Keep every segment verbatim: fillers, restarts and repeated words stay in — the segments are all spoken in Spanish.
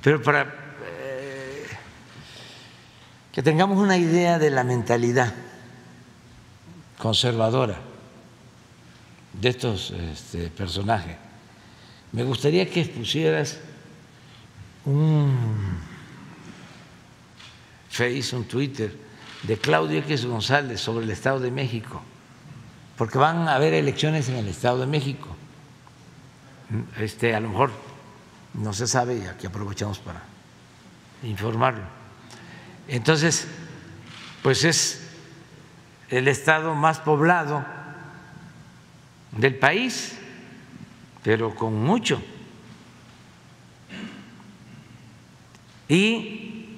Pero para eh, que tengamos una idea de la mentalidad conservadora de estos este, personajes, me gustaría que expusieras un Face, un Twitter de Claudio X González sobre el Estado de México, porque van a haber elecciones en el Estado de México. Este, a lo mejor no se sabe y aquí aprovechamos para informarlo. Entonces, pues es el estado más poblado del país, pero con mucho. Y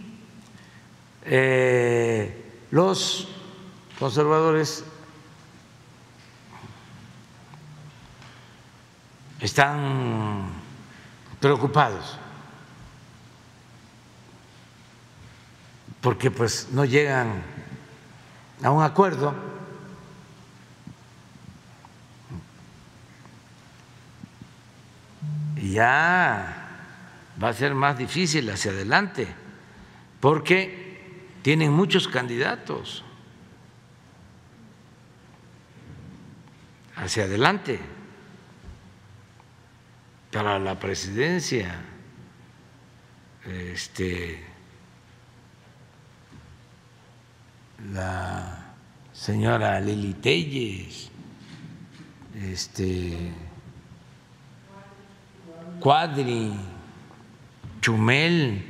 eh, los conservadores están preocupados porque pues no llegan a un acuerdo y ya va a ser más difícil hacia adelante porque tienen muchos candidatos hacia adelante para la presidencia. Este, la señora Lili Telles, este, Cuadri, Chumel,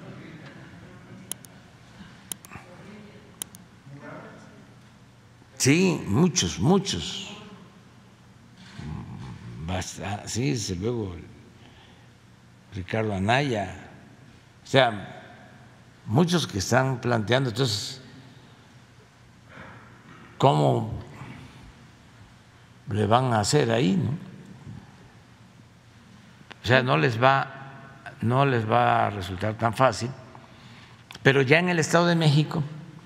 sí, muchos, muchos. Sí, desde luego, Ricardo Anaya, o sea, muchos que están planteando. Entonces, ¿cómo le van a hacer ahí, no? O sea, no les va, no les va a resultar tan fácil, pero ya en el Estado de México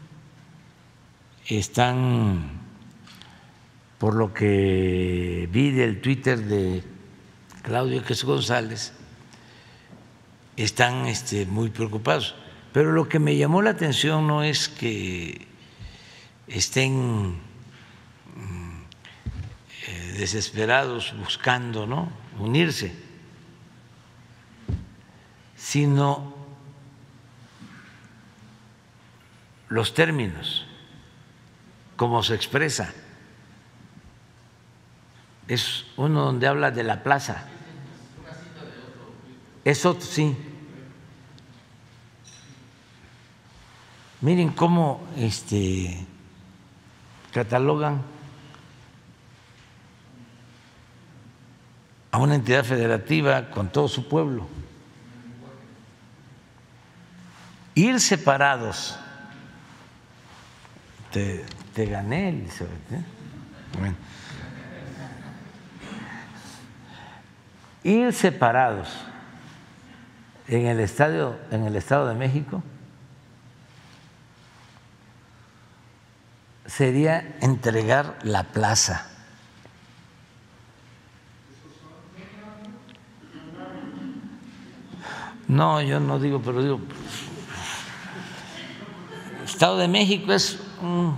están, por lo que vi del Twitter de Claudio X González, están este, muy preocupados. Pero lo que me llamó la atención no es que estén eh, desesperados buscando, ¿no?, unirse, sino los términos, cómo se expresa. Es uno donde habla de la plaza. Eso sí. Miren cómo este, catalogan a una entidad federativa con todo su pueblo. Ir separados. Te, te gané, Elizabeth, ¿eh? Bueno. Ir separados en el estadio, en el Estado de México sería entregar la plaza. No, yo no digo, pero digo, el Estado de México es un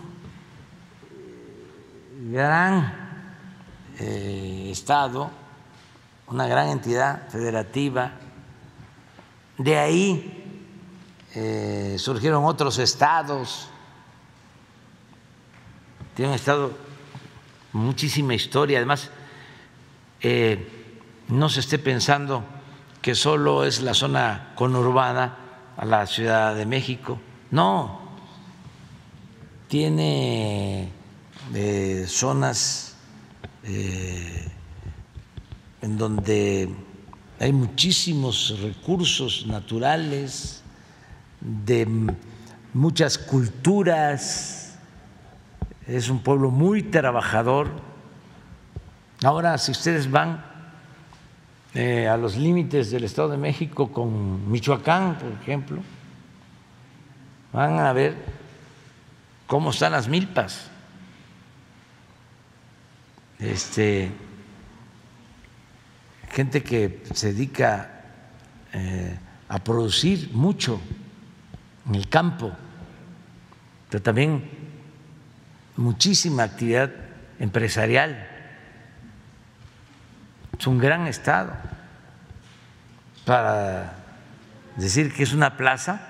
gran eh, estado, una gran entidad federativa. De ahí eh, surgieron otros estados. Tiene un estado con muchísima historia. Además, eh, no se esté pensando que solo es la zona conurbada a la Ciudad de México. No, tiene eh, zonas eh, en donde hay muchísimos recursos naturales, de muchas culturas, es un pueblo muy trabajador. Ahora, si ustedes van eh, a los límites del Estado de México con Michoacán, por ejemplo, van a ver cómo están las milpas. Este, gente que se dedica eh, a producir mucho en el campo, pero también muchísima actividad empresarial. Es un gran estado para decir que es una plaza.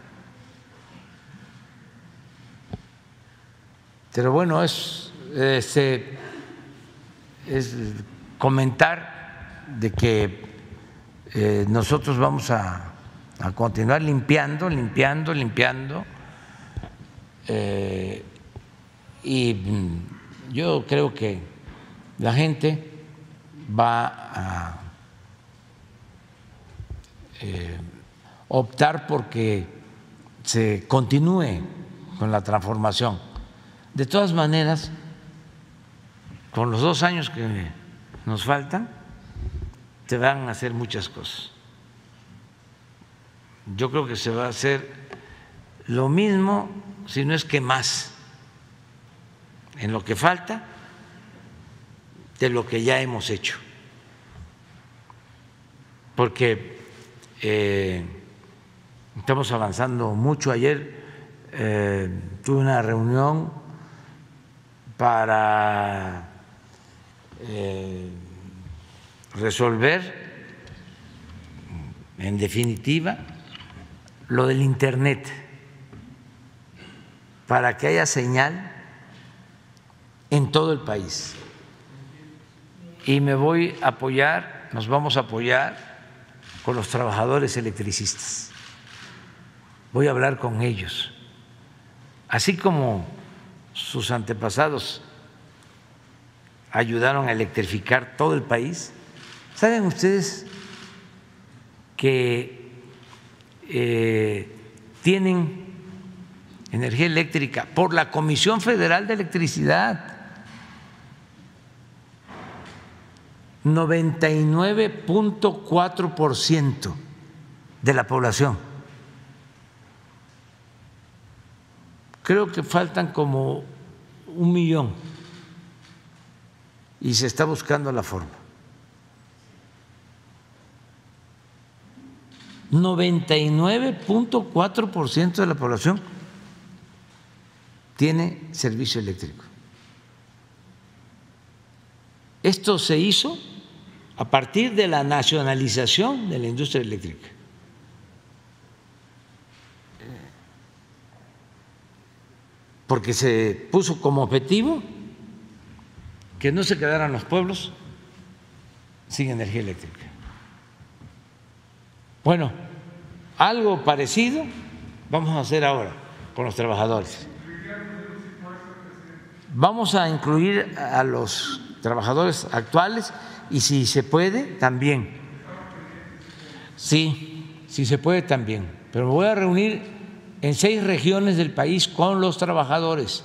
Pero bueno, es, este, es comentar de que eh, nosotros vamos a, a continuar limpiando, limpiando, limpiando. Eh, y yo creo que la gente va a eh, optar porque se continúe con la transformación. De todas maneras, con los dos años que nos faltan, se van a hacer muchas cosas. Yo creo que se va a hacer lo mismo, si no es que más, en lo que falta de lo que ya hemos hecho. Porque eh, estamos avanzando mucho. Ayer eh, tuve una reunión para eh, resolver, en definitiva, lo del Internet, para que haya señal en todo el país. Y me voy a apoyar, nos vamos a apoyar con los trabajadores electricistas. Voy a hablar con ellos, así como sus antepasados ayudaron a electrificar todo el país. ¿Saben ustedes que eh, tienen energía eléctrica por la Comisión Federal de Electricidad? noventa y nueve punto cuatro por ciento de la población. Creo que faltan como un millón y se está buscando la forma. noventa y nueve punto cuatro por ciento de la población tiene servicio eléctrico. Esto se hizo a partir de la nacionalización de la industria eléctrica. Porque se puso como objetivo que no se quedaran los pueblos sin energía eléctrica. Bueno, algo parecido vamos a hacer ahora con los trabajadores. Vamos a incluir a los trabajadores actuales y, si se puede, también. Sí, si se puede, también. Pero me voy a reunir en seis regiones del país con los trabajadores,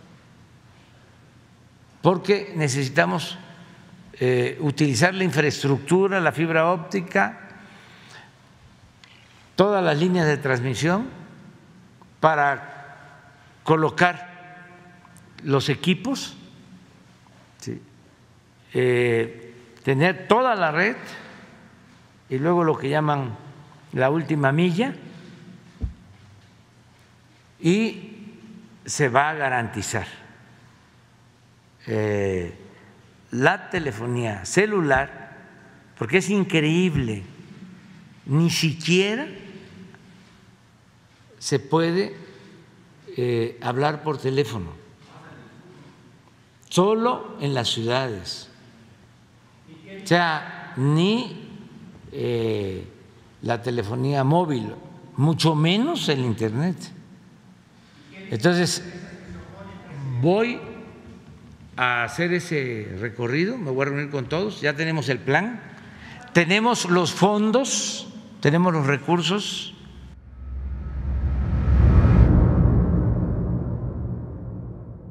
porque necesitamos eh, utilizar la infraestructura, la fibra óptica, todas las líneas de transmisión para colocar los equipos, ¿sí? eh, tener toda la red y luego lo que llaman la última milla, y se va a garantizar eh, la telefonía celular, porque es increíble, ni siquiera se puede eh, hablar por teléfono, solo en las ciudades, o sea, ni eh, la telefonía móvil, mucho menos el internet. Entonces, voy a hacer ese recorrido, me voy a reunir con todos, ya tenemos el plan, tenemos los fondos, tenemos los recursos